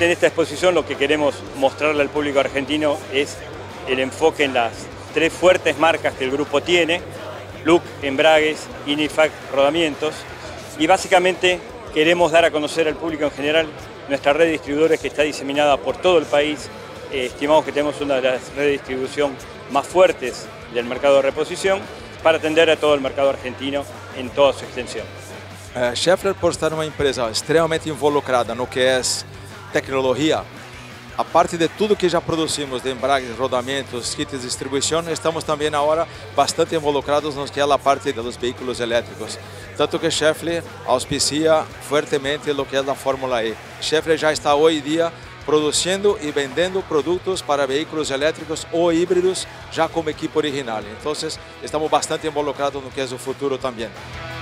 que en esta exposición lo que queremos mostrarle al público argentino es el enfoque en las tres fuertes marcas que el grupo tiene: Look, Embragues, Inifac, Rodamientos, y básicamente queremos dar a conocer al público en general nuestra red de distribuidores que está diseminada por todo el país. Estimamos que tenemos una de las redes de distribución más fuertes del mercado de reposición para atender a todo el mercado argentino en toda su extensión. Schaeffler, por estar uma empresa extremamente involucrada no que é tecnologia, a parte de tudo que já produzimos de embragues, rodamentos, kits de distribuição, estamos também agora bastante involucrados no que é a parte dos veículos elétricos. Tanto que Schaeffler auspicia fortemente o que é da Fórmula E. Schaeffler já está hoje em dia produzindo e vendendo produtos para veículos elétricos ou híbridos já como equipe original. Então, estamos bastante involucrados no que é o futuro também.